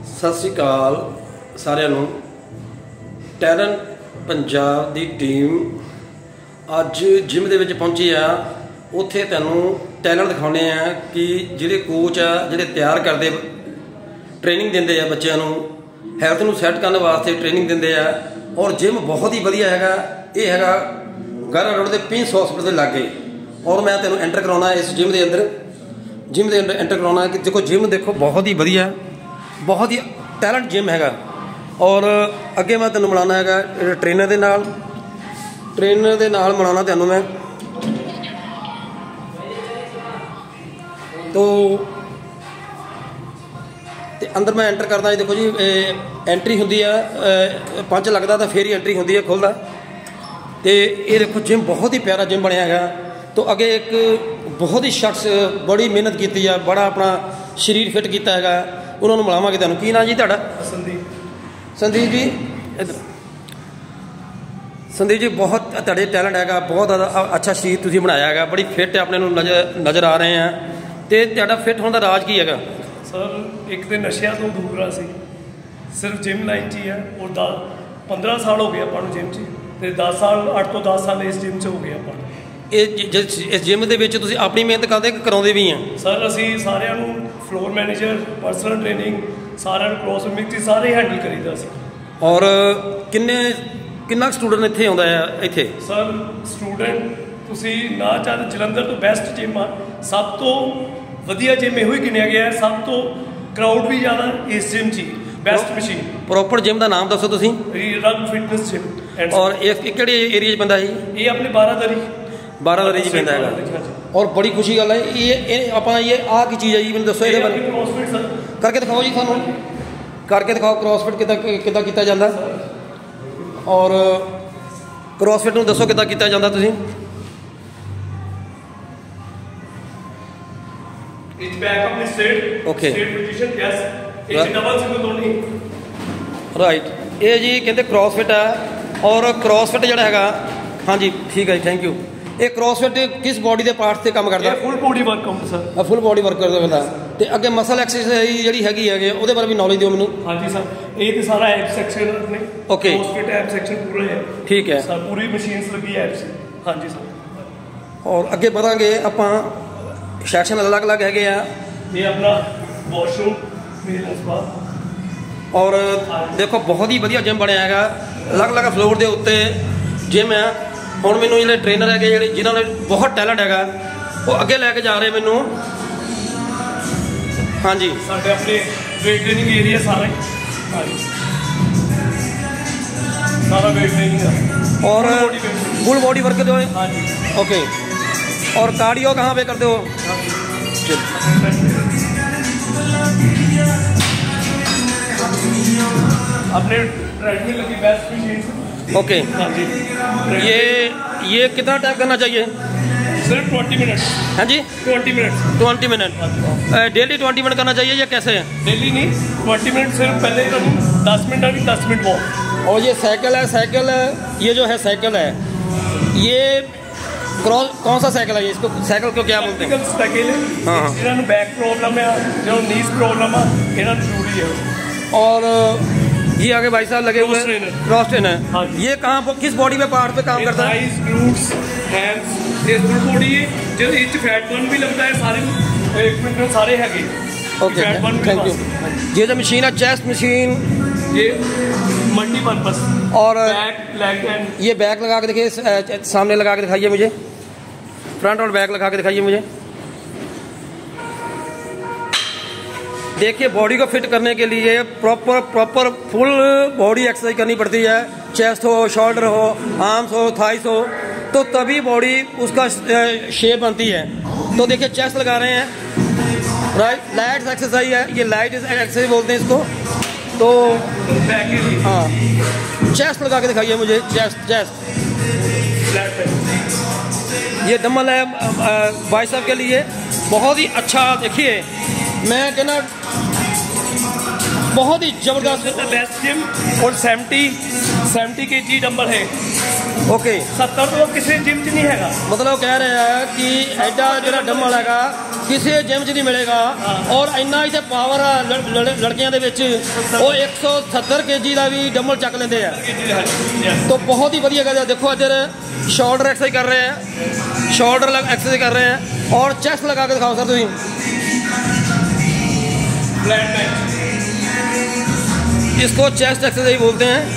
सत श्री अकाल सारिਆਂ ਨੂੰ। ਟੈਲੈਂਟ पंजाब ਦੀ ਟੀਮ ਅੱਜ ਜਿਮ ਦੇ ਵਿੱਚ ਪਹੁੰਚੀ ਆ। ਉੱਥੇ ਤੁਹਾਨੂੰ ਟੈਲੈਂਟ ਦਿਖਾਉਣੇ ਆ ਕਿ ਜਿਹੜੇ ਕੋਚ ਆ ਜਿਹੜੇ ਤਿਆਰ ਕਰਦੇ ट्रेनिंग देंदे आ बच्चों ਨੂੰ ਹੈਲਥ ਨੂੰ ਸੈੱਟ ਕਰਨ ਵਾਸਤੇ ट्रेनिंग ਦਿੰਦੇ ਆ। और जिम बहुत ही वधिया हैगा। ये हैगा गारा रोड के प्रिंस हॉस्पिटल के लागे। और मैं तेनों एंटर कराना इस जिम के अंदर एंटर कराना कि देखो जिम देखो बहुत ही वधिया बहुत ही टैलेंट जिम हैगा। और अगे मैं तेनों मिलाना हैगा ट्रेनर के नाल मिलाना तेनों मैं। तो अंदर मैं एंटर करदा जी। देखो जी एंट्री होंदी है पंच लगता तो फिर ही एंट्री होंदी है खुलदा। तो ये देखो जिम बहुत ही प्यारा जिम बनया है। तो अगे एक बहुत ही शख्स बड़ी मेहनत की है बड़ा अपना शरीर फिट किया है। उन्होंने मिलावांगे तुहानूं। की नाम जी तुहाडा? संदीप जी। इधर संदीप जी बहुत तुहाडे टैलेंट हैगा बहुत अच्छा शरीर तुसीं बनाया है बड़ी फिट अपने नज़र आ रहे हैं। तो तुहाडा फिट होने का राज की है? सर एक तो नशिया तो दूर रहा सी सिर्फ जिम लाइन च ही है। और 15 साल हो गए अपन जिम च 10 साल 8 तो 10 साल इस जिम च हो गए अपन। इस जिम के अपनी मेहनत करते कराते भी हैं? सर असी सारे फ्लोर मैनेजर पर्सनल ट्रेनिंग सारे क्रॉस मिक्स सारे हैंडल करीदा सी। और किन्ना स्टूडेंट इत्थे आउंदा है इत्थे? सर स्टूडेंट तुसी ना चाहते जलंधर तो बेस्ट जिम आ सब तो वधिया जिम इहो ही गिनिया गया है। सब तो क्राउड भी ज़्यादा इस जिम ची बेस्ट मशीन। प्रॉपर जिम का नाम दसो तुसीं? रग फिटनेस जिम। और ये किहड़े एरिया च पैंदा है? ये अपने 12 दरी च पैंदा है। और बड़ी खुशी गल है ये आपां ये आ की चीज़ है जी मैनूं दसो इहदे बारे करके दिखाओ जी। सानूं करके दिखाओ क्रॉसफिट किद्दां कीता जांदा। और क्रॉसफिट नूं दसो किद्दां कीता जांदा तुसीं? Each back up is straight. Okay. Straight position. Yes. It's double single only. Right. ये जी कहते क्रॉसफिट है। और क्रॉसफिट जो हैगा हाँ जी ठीक है जी थैंक यू। ये क्रॉसफिट किस बॉडी के पार्ट से काम करता है? Full body workout sir. Full body work करता बंदा। तो अगे मसल एक्सरसाइज जी हैगी है उसदे बारे भी नॉलेज दिओ मैनूं। हाँ जी सर ये तो सारा एप सेक्शन अपने। ओके क्रॉसफिट एप सेक्शन पूरा है। ठीक है सर पूरी मशीन्स लगी है एप्स। हाँ जी सर। और अगे बढ़ांगे आपां सैक्शन अलग अलग है। ये अपना वॉशरूम मेल स्पा। और देखो बहुत ही वधिया जिम बनया है। अलग अलग फ्लोर के उत्ते जिम है। हुण मैनूं जिहड़े ट्रेनर है जिन्होंने बहुत टैलेंट है वो अगे लैके जा रहे मैनूं। हाँ जी साडे अपने वेट ट्रेनिंग एरिया सारा सारा वेट ट्रेनिंग है। और फुल बॉडी वर्क दो। हाँ जी ओके। और कार्डियो कहाँ पे करते हो? अपने ट्रेडमिल लगी बेस्ट मशीन। ओके। हाँ जी ये कितना टाइम करना चाहिए? सिर्फ 20 मिनट। हाँ जी 20 मिनट डेली 20 मिनट करना चाहिए या कैसे है? डेली नहीं 20 मिनट सिर्फ पहले 10 मिनट अभी 10 मिनट वॉक। और ये साइकिल है साइकिल ये जो है साइकिल है ये कौन सा साइकिल है ये? इसको साइकिल को क्या बोलते हैं? साइकिल है। हाँ जिन्होंने बैक प्रॉब्लम है जो नीज प्रॉब्लम है इन्होंने जरूरी है। और ये आगे भाई साहब लगे हुए क्रॉस ट्रेनर। हाँ ये कहाँ पर किस बॉडी पे पार्ट पे काम करता है? आईज ग्लूट्स हैंड्स ये फुल बॉडी है जो इच फैट बर्न भी लगता है सारे एक मिनट में सारे हैगे। Okay thank you. ये जो मशीन है चेस्ट मशीन ये मल्टीपर्पज। और बैक लेग एंड ये बैक लगा के देखिए सामने लगा के दिखाइए मुझे। फ्रंट और बैक लगा के दिखाइए मुझे। देखिए बॉडी को फिट करने के लिए प्रॉपर फुल बॉडी एक्सरसाइज करनी पड़ती है। चेस्ट हो शोल्डर हो आर्म्स हो थाइस हो तो तभी बॉडी उसका शेप बनती है। तो देखिए चेस्ट लगा रहे हैं राइट लाइट एक्सरसाइज है ये लाइट एक्सरसाइज बोलते हैं इसको। तो हाँ चेस्ट लगा के दिखाइए मुझे। चेस्ट ये डम्बल है बाइसेप के लिए बहुत ही अच्छा। देखिए मैं कहना बहुत ही जबरदस्त बेस्ट जिम। और 70 kg डंबल है। ओके 70 तो किसी जिम च नहीं है। मतलब कह रहे हैं कि एडा जो डम्बल है ਕਿਸੇ ਜਿਮ 'ਚ ਨਹੀਂ ਮਿਲੇਗਾ। ਔਰ ਇੰਨਾ ਇੱਥੇ ਪਾਵਰ ਆ ਲੜਕਿਆਂ ਦੇ ਵਿੱਚ, ਉਹ 170 kg ਦਾ ਵੀ ਡੰਬਲ ਚੱਕ ਲੈਂਦੇ ਆ। तो बहुत ही बढ़िया गया। देखो इधर शोल्डर एक्सरसाइज कर रहे हैं, शोल्डर एक्सरसाइज कर रहे हैं और चेस्ट लगा के दिखाओ सर तुम। इसको चेस्ट एक्सरसाइज बोलते हैं।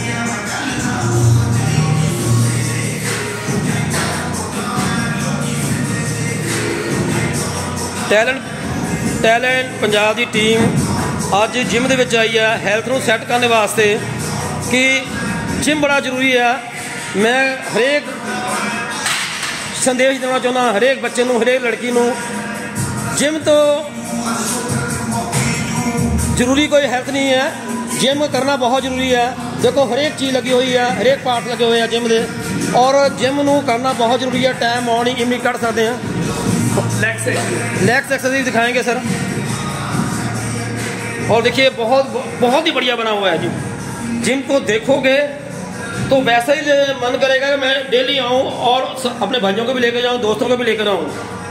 टैलेंट पंजाब की टीम अज जिम दे विच आई है हैल्थ नूं सैट करने वास्ते कि जिम बड़ा जरूरी है। मैं हरेक संदेश देना चाहता, हरेक बच्चे नूं, हरेक लड़की नूं जिम तो जरूरी कोई हेल्थ नहीं है, जिम करना बहुत जरूरी है। देखो हरेक चीज़ लगी हुई है, हरेक पार्ट लगे हुए हैं जिम दे, और जिम नूं करना बहुत जरूरी है। टाइम मॉर्निंग इवनिंग कट सकते हैं। लेग्स एक्सरसाइज दिखाएंगे सर। और देखिए बहुत ही बढ़िया बना हुआ है जिम। जिम को देखोगे तो वैसा ही मन करेगा कि मैं डेली आऊं और अपने भाइयों को भी लेकर जाऊं, दोस्तों को भी लेकर आऊं।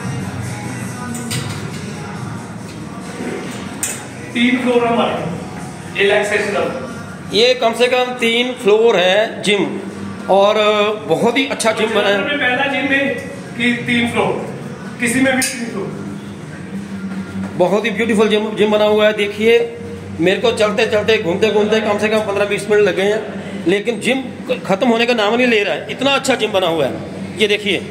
3 फ्लोर हमारे रिलैक्सेशन, ये कम से कम 3 फ्लोर है जिम, और बहुत ही अच्छा जिम बना है। पहला जिम में कि 3 फ्लोर, किसी में भी 3 फ्लोर। बहुत ही ब्यूटीफुल जिम बना हुआ है। देखिए मेरे को चलते चलते घूमते घूमते कम से कम 15-20 मिनट लगे हैं, लेकिन जिम खत्म होने का नाम नहीं ले रहा है। इतना अच्छा जिम बना हुआ है ये देखिए।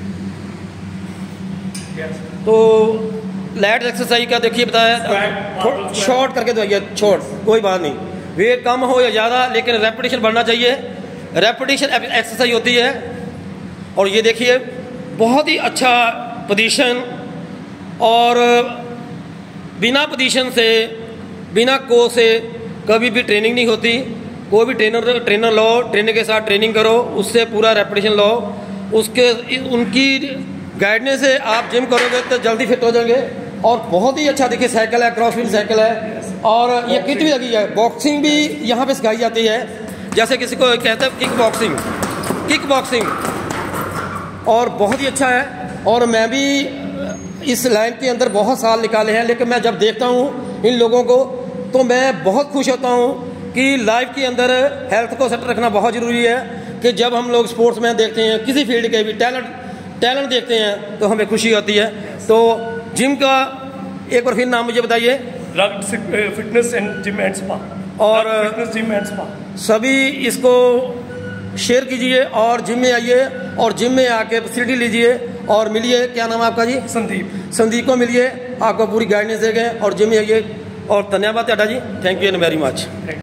तो लैट एक्सरसाइज का देखिए बताया, शॉर्ट करके दवाइए, शॉर्ट कोई बात नहीं, वेट कम हो या ज़्यादा, लेकिन रेपिटेशन बढ़ना चाहिए। रेपिटेशन एक्सरसाइज होती है। और ये देखिए बहुत ही अच्छा पोजीशन, और बिना पोजीशन से, बिना कोच से कभी भी ट्रेनिंग नहीं होती। कोई भी ट्रेनर लो, ट्रेनर के साथ ट्रेनिंग करो, उससे पूरा रेपिटेशन लो, उसके उनकी गाइडेंस से आप जिम करोगे तो जल्दी फिट हो जाएंगे। और बहुत ही अच्छा देखिए साइकिल है, क्रॉसफिट साइकिल है, और ये किट भी लगी है। बॉक्सिंग भी यहाँ पे सिखाई जाती है, जैसे किसी को कहते हैं किक बॉक्सिंग, और बहुत ही अच्छा है। और मैं भी इस लाइन के अंदर बहुत साल निकाले हैं, लेकिन मैं जब देखता हूँ इन लोगों को तो मैं बहुत खुश होता हूँ कि लाइफ के अंदर हेल्थ को सेट रखना बहुत ज़रूरी है। कि जब हम लोग स्पोर्ट्स मैन देखते हैं, किसी फील्ड के भी टैलेंट देखते हैं, तो हमें खुशी होती है। तो जिम का एक बार फिर नाम मुझे बताइए। Fitness and gym and spa, और फिटनेस जिम एंड स्पा। सभी इसको शेयर कीजिए और जिम में आइए, और जिम में आके फैसिलिटी लीजिए और मिलिए। क्या नाम है आपका जी? संदीप को मिलिए, आपको पूरी गाइडेंस देंगे और जिम में आइए। और धन्यवाद Tata ji, thank you and very much.